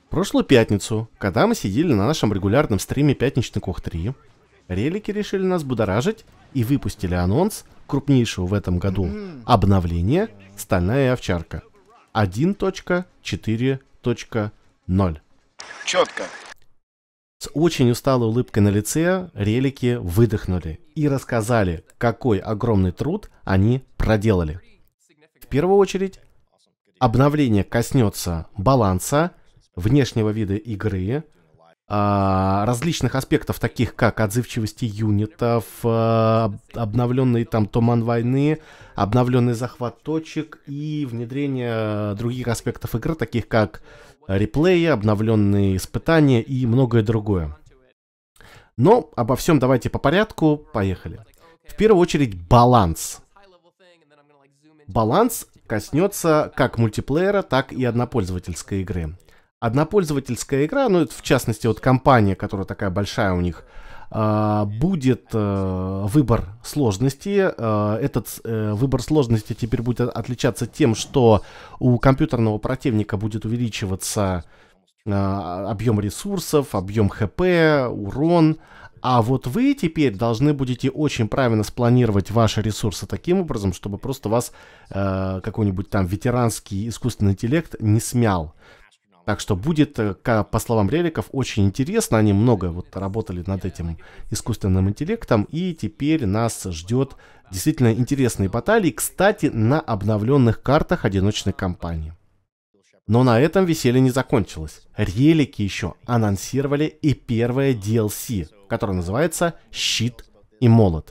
Прошлую пятницу, когда мы сидели на нашем регулярном стриме «Пятничный Кох 3», релики решили нас будоражить и выпустили анонс крупнейшего в этом году обновления «Стальная овчарка» 1.4.0. Четко. С очень усталой улыбкой на лице релики выдохнули и рассказали, какой огромный труд они проделали. В первую очередь, обновление коснется баланса, внешнего вида игры, различных аспектов, таких как отзывчивости юнитов, обновленный там туман войны, обновленный захват точек и внедрение других аспектов игры, таких как реплеи, обновленные испытания и многое другое. Но обо всем давайте по порядку, поехали. В первую очередь баланс. Баланс коснется как мультиплеера, так и однопользовательской игры. Однопользовательская игра, ну, в частности, вот компания, которая такая большая у них, будет выбор сложности. Этот выбор сложности теперь будет отличаться тем, что у компьютерного противника будет увеличиваться объем ресурсов, объем ХП, урон. А вот вы теперь должны будете очень правильно спланировать ваши ресурсы таким образом, чтобы просто вас какой-нибудь там ветеранский искусственный интеллект не смял. Так что будет, по словам реликов, очень интересно. Они много вот работали над этим искусственным интеллектом. И теперь нас ждет действительно интересные баталии. Кстати, на обновленных картах одиночной кампании. Но на этом веселье не закончилось. Релики еще анонсировали и первое DLC, которое называется «Щит и молот».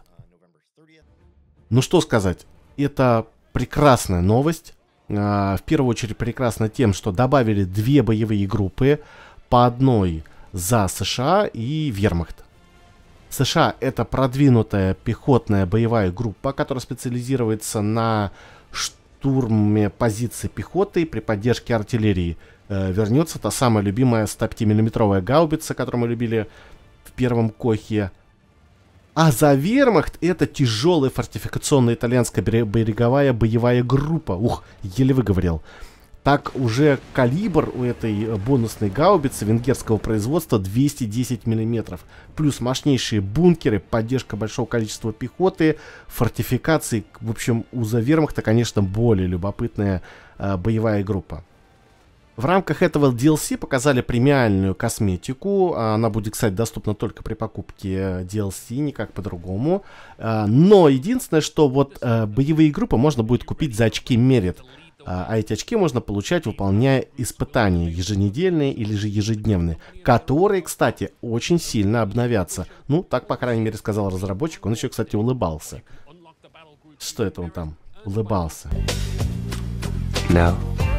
Ну что сказать, это прекрасная новость. В первую очередь прекрасно тем, что добавили две боевые группы, по одной за США и Вермахт. США — это продвинутая пехотная боевая группа, которая специализируется на штурме позиций пехоты при поддержке артиллерии. Вернется та самая любимая 105-мм гаубица, которую мы любили в первом Кохе. А за Вермахт это тяжелая фортификационная итальянская береговая боевая группа. Ух, еле выговорил. Так уже калибр у этой бонусной гаубицы венгерского производства 210 мм. Плюс мощнейшие бункеры, поддержка большого количества пехоты, фортификации. В общем, у за Вермахта, конечно, более любопытная боевая группа. В рамках этого DLC показали премиальную косметику. Она будет, кстати, доступна только при покупке DLC, никак по-другому. Но единственное, что вот боевые группы можно будет купить за очки Merit. А эти очки можно получать, выполняя испытания еженедельные или же ежедневные, которые, кстати, очень сильно обновятся. Ну, так, по крайней мере, сказал разработчик. Он еще, кстати, улыбался. Что это он там улыбался? No.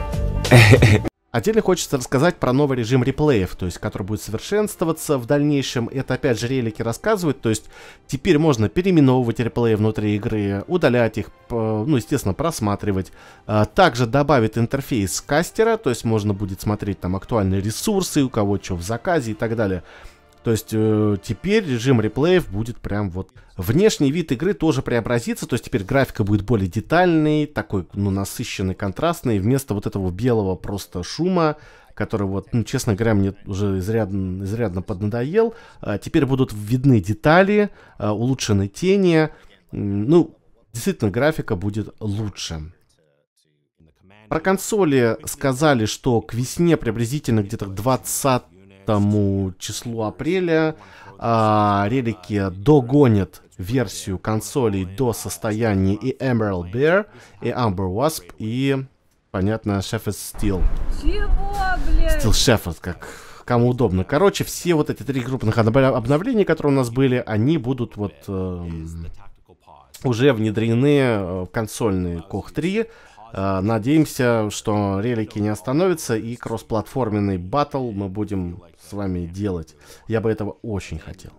Отдельно хочется рассказать про новый режим реплеев, то есть который будет совершенствоваться в дальнейшем. Это опять же релики рассказывают, то есть теперь можно переименовывать реплеи внутри игры, удалять их, ну естественно просматривать. Также добавит интерфейс кастера, то есть можно будет смотреть там актуальные ресурсы, у кого что в заказе и так далее. То есть теперь режим реплеев будет прям вот... Внешний вид игры тоже преобразится, то есть теперь графика будет более детальной, такой, ну, насыщенный, контрастный, вместо вот этого белого просто шума, который вот, ну, честно говоря, мне уже изрядно поднадоел. Теперь будут видны детали, улучшены тени, ну, действительно, графика будет лучше. Про консоли сказали, что к весне приблизительно где-то к 20 числу апреля релики догонят версию консолей до состояния и Emerald Bear, и Amber Wasp, и, понятно, Shepherd's Steel. Чего, блядь? Steel Shepherd, как кому удобно. Короче, все вот эти три крупных обновления, которые у нас были, они будут вот уже внедрены в консольный Кох 3. Надеемся, что релики не остановятся, и кроссплатформенный баттл мы будем с вами делать. Я бы этого очень хотел.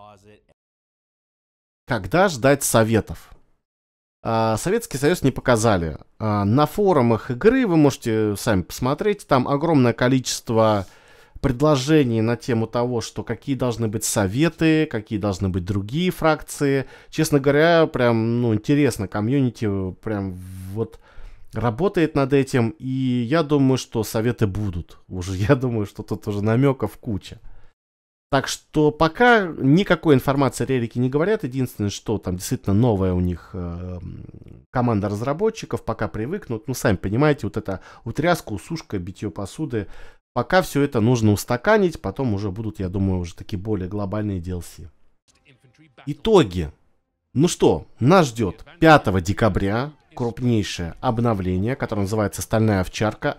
Когда ждать советов? Советский Союз не показали. На форумах игры вы можете сами посмотреть. Там огромное количество предложений на тему того, что какие должны быть советы, какие должны быть другие фракции. Честно говоря, прям, ну, интересно, комьюнити прям вот работает над этим, и я думаю, что советы будут. Уже я думаю, что тут уже намеков куча. Так что пока никакой информации релики не говорят. Единственное, что там действительно новая у них команда разработчиков, пока привыкнут. Ну, сами понимаете, вот эта утряска, усушка, битье посуды. Пока все это нужно устаканить, потом уже будут, я думаю, уже такие более глобальные DLC. Итоги. Ну что, нас ждет 5 декабря крупнейшее обновление, которое называется «Стальная овчарка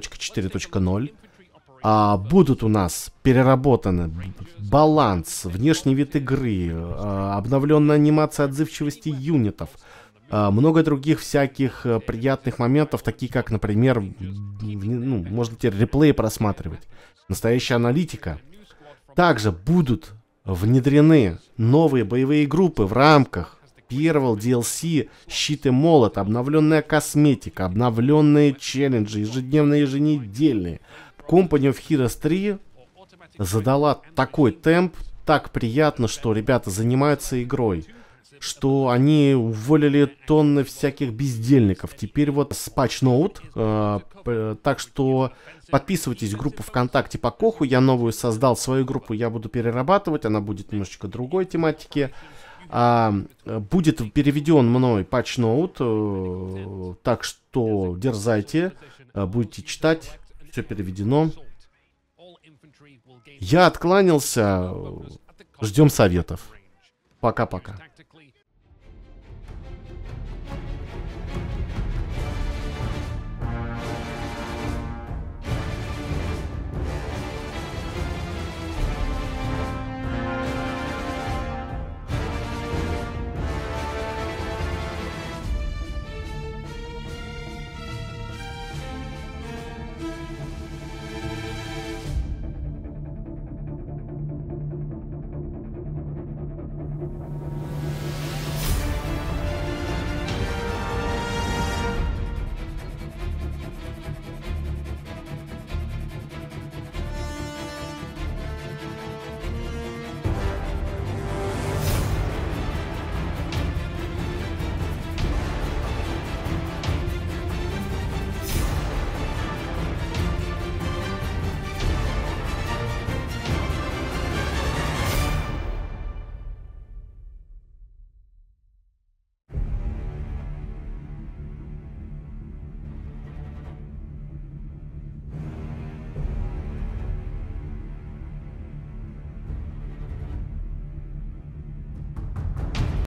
1.4.0». Будут у нас переработаны баланс, внешний вид игры, обновленная анимация отзывчивости юнитов, много других всяких приятных моментов, такие как, например, ну, можно теперь реплей просматривать, настоящая аналитика. Также будут внедрены новые боевые группы в рамках первого DLC «Щит и молот», обновленная косметика, обновленные челленджи, ежедневные, еженедельные. Company of Heroes 3 задала такой темп, так приятно, что ребята занимаются игрой, что они уволили тонны всяких бездельников. Теперь вот с патч-ноут, так что подписывайтесь в группу ВКонтакте по Коху, я новую создал, свою группу я буду перерабатывать, она будет немножечко другой тематики. Будет переведен мной патч-ноут, так что дерзайте, будете читать. Все переведено. Я откланялся. Ждем советов. Пока-пока.